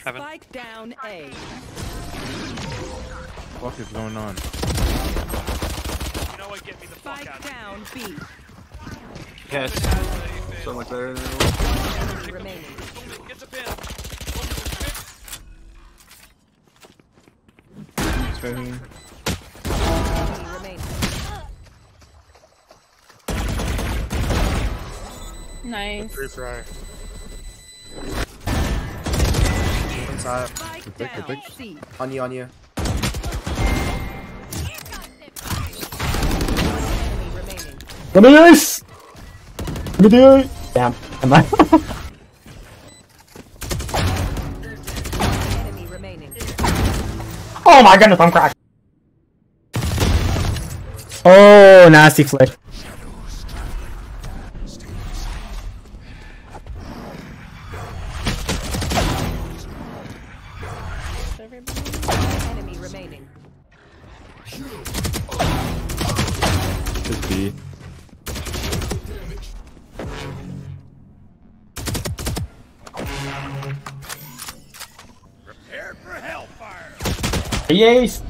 Heaven. Spike down A. What is going on? You know what? Get me the fuck Spike out. down B. Yes. Something like that. Enemy remaining. Get the pin. Enemy remaining. Nice. Free fry. Inside. Spike Big, down big. C. On you, on you. Enemy remaining. Nice! Damn. Am I? Enemy remaining. Oh my goodness, I'm cracked. Oh, nasty flick. Enemy remaining. Just B. Prepare for hellfire. Yes.